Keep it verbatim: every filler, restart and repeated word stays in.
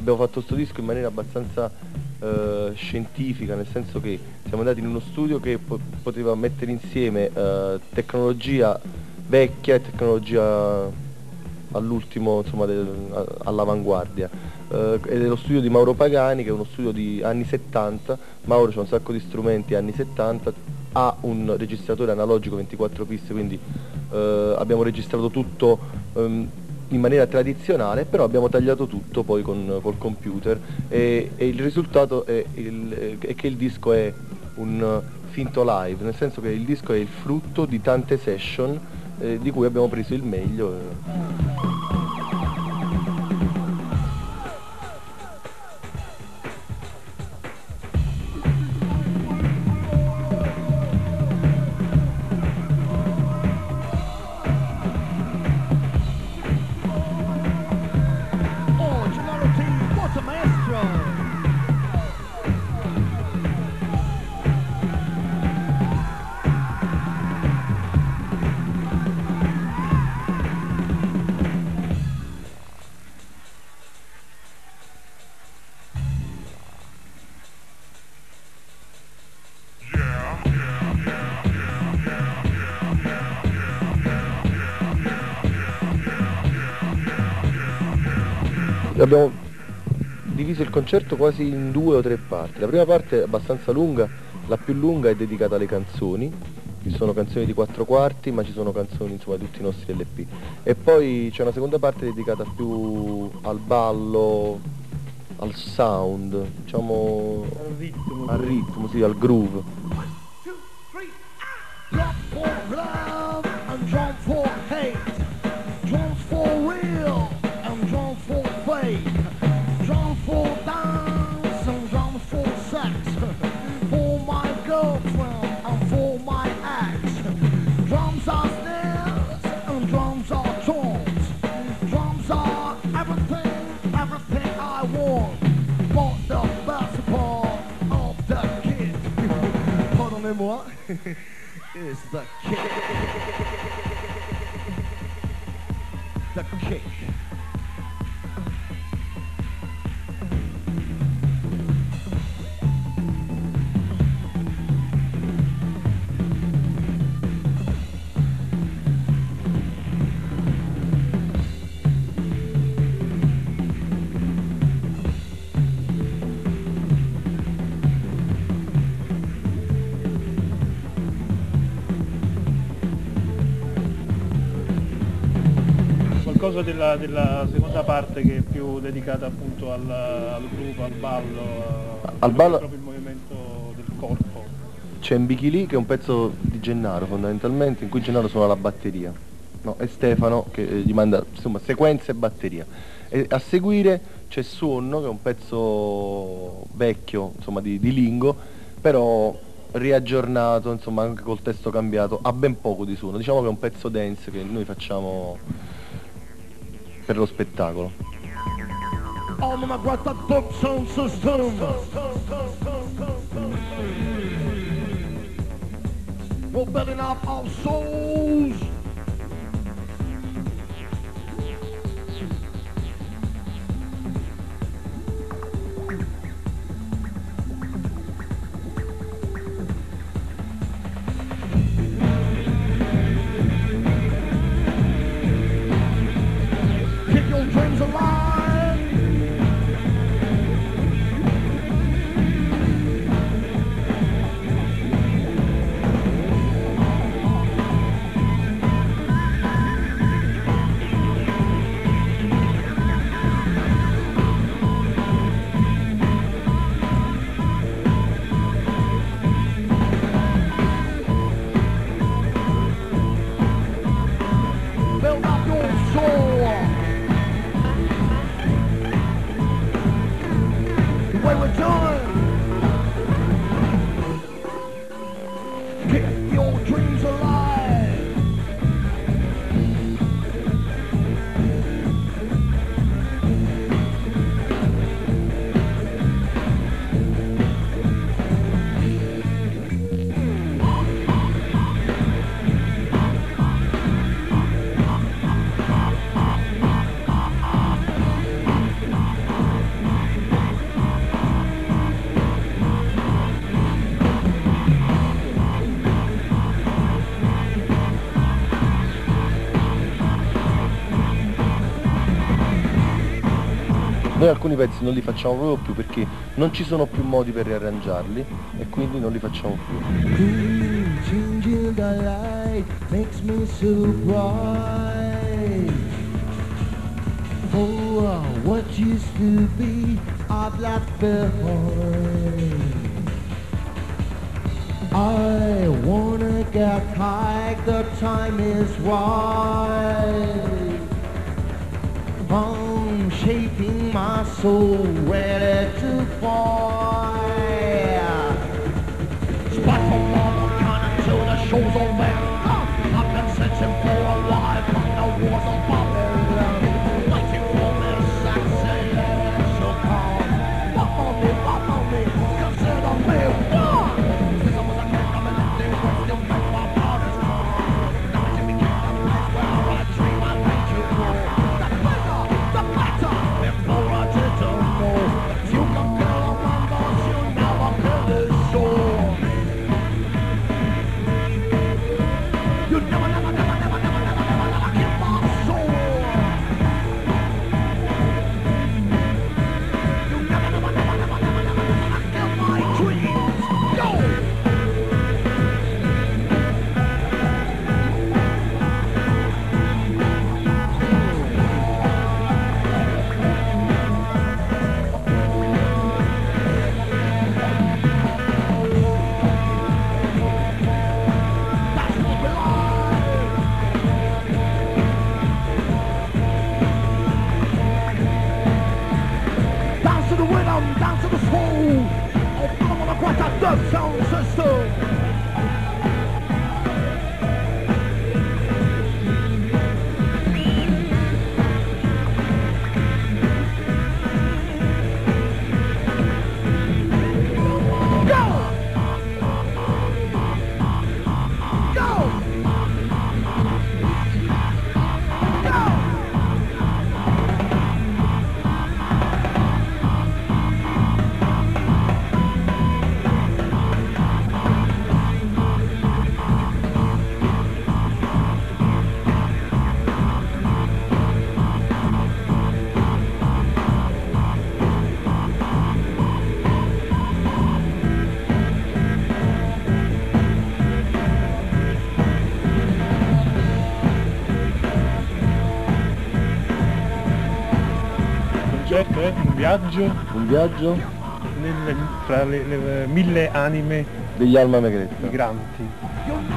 abbiamo fatto questo disco in maniera abbastanza eh, scientifica, nel senso che siamo andati in uno studio che po poteva mettere insieme eh, tecnologia vecchia e tecnologia all'ultimo, insomma, all'avanguardia. Uh, ed è lo studio di Mauro Pagani, che è uno studio di anni settanta. Mauro c'ha un sacco di strumenti anni settanta, ha un registratore analogico ventiquattro piste, quindi uh, abbiamo registrato tutto um, in maniera tradizionale, però abbiamo tagliato tutto poi con, col computer e, e il risultato è, il, è che il disco è un finto live, nel senso che il disco è il frutto di tante session eh, di cui abbiamo preso il meglio. Eh. Abbiamo diviso il concerto quasi in due o tre parti. La prima parte è abbastanza lunga, la più lunga è dedicata alle canzoni, ci sono canzoni di quattro quarti, ma ci sono canzoni, insomma, di tutti i nostri L P. E poi c'è una seconda parte dedicata più al ballo, al sound, diciamo al ritmo, al ritmo, sì, al groove. Drum for dance and drum for sex, for my girlfriend and for my ex. Drums are snares and drums are tones. Drums are everything, everything I want. But the best part of the kid, pardonnez-moi, is the kick. The kick. Qualcosa della, della seconda parte che è più dedicata appunto al, al gruppo, al ballo, al ballo, proprio il movimento del corpo. C'è Mbichili, che è un pezzo di Gennaro fondamentalmente, in cui Gennaro suona la batteria, no? E Stefano che gli manda, insomma, sequenza e batteria. E a seguire c'è Suono, che è un pezzo vecchio, insomma, di, di Lingo, però riaggiornato, insomma, anche col testo cambiato, ha ben poco di suono. Diciamo che è un pezzo dance che noi facciamo per lo spettacolo. Oh, ma guarda top sound system. We're building up our souls. Keep your dreams alive. noi alcuni pezzi non li facciamo proprio più perché non ci sono più modi per riarrangiarli e quindi non li facciamo più. Changing the light makes me so bright. Oh, what used to be I've left behind. I wanna get high, the time is right. I'm shaping my soul, ready to fly. Spot from mama kind until the show's over. I've been searching for a while from the wars of Babylon, waiting for this sexy so come. Pop on me, pop on me, consider me one. Since I was a kid, I'm in the world, still make my borders come. Now I can begin the place where I dream I make you go. The better, the better, before I didn't know. You can kill a man, but you never kill his soul. You never, never, never, never, never, never, never, never kill my soul. You never, never, never, never, never, never, never kill my dreams. Go! That's what we like. Dance to the rhythm, dance to the soul. Oh, come on, quite a death sound system. Go! Go! Go! Concetto è un viaggio Un viaggio nel- fra le, le mille anime degli Alma Megretta. migranti. You